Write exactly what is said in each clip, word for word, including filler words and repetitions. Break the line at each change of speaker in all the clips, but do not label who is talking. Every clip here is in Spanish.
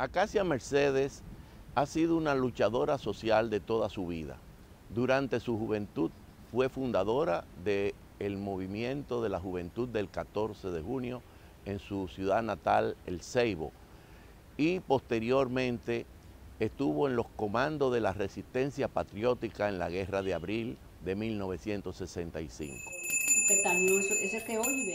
Acacia Mercedes ha sido una luchadora social de toda su vida. Durante su juventud fue fundadora del movimiento de la juventud del catorce de junio en su ciudad natal, El Ceibo, y posteriormente estuvo en los comandos de la resistencia patriótica en la Guerra de Abril de mil novecientos sesenta y cinco.
Ese que oye,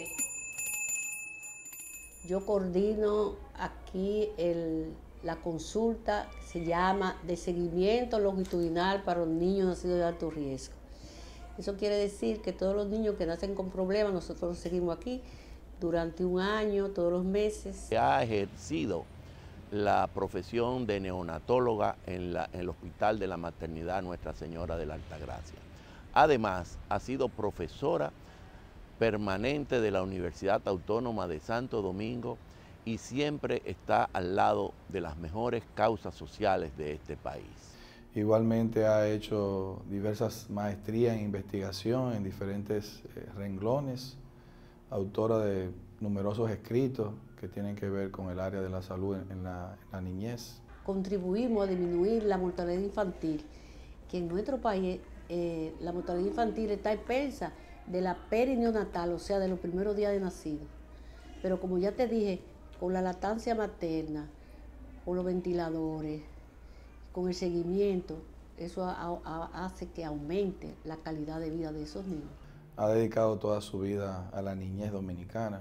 yo coordino aquí el, la consulta que se llama de seguimiento longitudinal para los niños nacidos de alto riesgo. Eso quiere decir que todos los niños que nacen con problemas, nosotros los seguimos aquí durante un año, todos los meses.
Ha ejercido la profesión de neonatóloga en, la, en el Hospital de la Maternidad Nuestra Señora de la Altagracia. Además, ha sido profesora permanente de la Universidad Autónoma de Santo Domingo y siempre está al lado de las mejores causas sociales de este país.
Igualmente ha hecho diversas maestrías en investigación en diferentes eh, renglones, autora de numerosos escritos que tienen que ver con el área de la salud en, en, la, en la niñez.
Contribuimos a disminuir la mortalidad infantil, que en nuestro país eh, la mortalidad infantil está expensa de la perineonatal, o sea, de los primeros días de nacido. Pero como ya te dije, con la lactancia materna, con los ventiladores, con el seguimiento, eso a, a, hace que aumente la calidad de vida de esos niños.
Ha dedicado toda su vida a la niñez dominicana,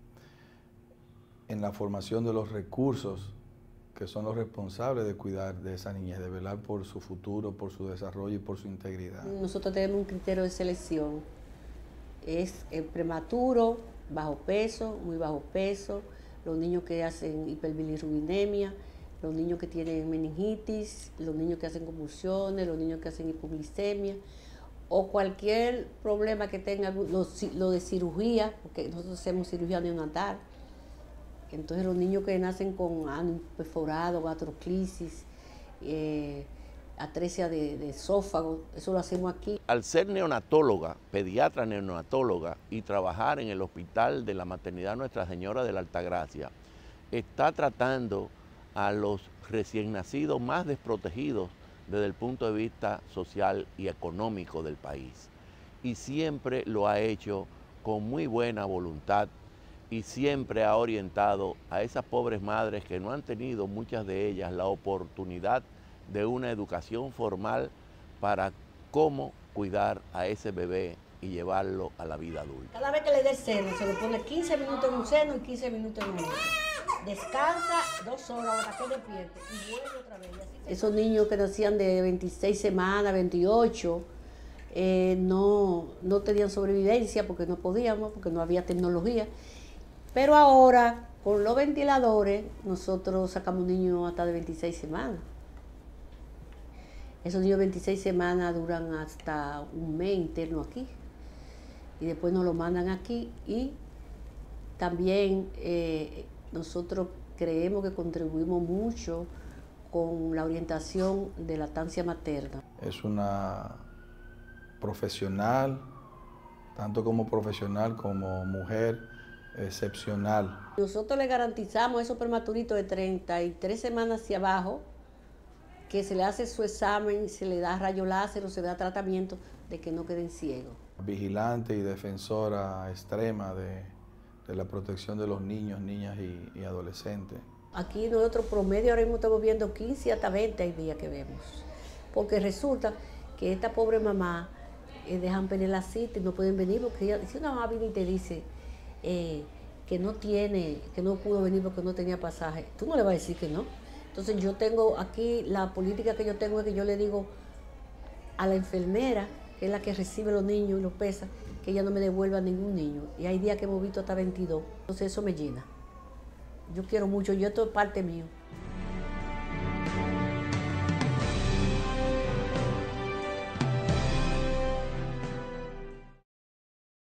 en la formación de los recursos que son los responsables de cuidar de esa niñez, de velar por su futuro, por su desarrollo y por su integridad.
Nosotros tenemos un criterio de selección. Es el prematuro, bajo peso, muy bajo peso, los niños que hacen hiperbilirrubinemia, los niños que tienen meningitis, los niños que hacen convulsiones, los niños que hacen hipoglicemia, o cualquier problema que tengan, lo, lo de cirugía, porque nosotros hacemos cirugía neonatal. Entonces los niños que nacen con ano perforado, gastroclisis, eh, atresia de, de esófago, eso lo hacemos aquí.
Al ser neonatóloga, pediatra neonatóloga y trabajar en el Hospital de la Maternidad Nuestra Señora de la Altagracia, está tratando a los recién nacidos más desprotegidos desde el punto de vista social y económico del país. Y siempre lo ha hecho con muy buena voluntad y siempre ha orientado a esas pobres madres que no han tenido, muchas de ellas, la oportunidad de una educación formal para cómo cuidar a ese bebé y llevarlo a la vida adulta.
Cada vez que le dé seno, se lo pone quince minutos en un seno y quince minutos en otro. Descansa dos horas hasta que despierte y vuelve otra vez. Esos niños que nacían de veintiséis semanas, veintiocho, eh, no, no tenían sobrevivencia porque no podíamos, porque no había tecnología. Pero ahora, con los ventiladores, nosotros sacamos niños hasta de veintiséis semanas. Esos niños de veintiséis semanas duran hasta un mes interno aquí. Y después nos lo mandan aquí y también eh, nosotros creemos que contribuimos mucho con la orientación de lactancia materna.
Es una profesional, tanto como profesional como mujer, excepcional.
Nosotros le garantizamos a esos prematuritos de treinta y tres semanas hacia abajo que se le hace su examen, se le da rayo láser o se le da tratamiento de que no queden ciegos.
Vigilante y defensora extrema de, de la protección de los niños, niñas y, y adolescentes.
Aquí nosotros promedio ahora mismo estamos viendo quince hasta veinte hay días que vemos. Porque resulta que esta pobre mamá eh, dejan pedir la cita y no pueden venir porque ella, si una mamá viene y te dice eh, que no tiene, que no pudo venir porque no tenía pasaje, tú no le vas a decir que no. Entonces yo tengo aquí, la política que yo tengo es que yo le digo a la enfermera, que es la que recibe los niños y los pesa, que ella no me devuelva ningún niño. Y hay días que hemos visto hasta veintidós. Entonces eso me llena. Yo quiero mucho, yo esto es parte mío.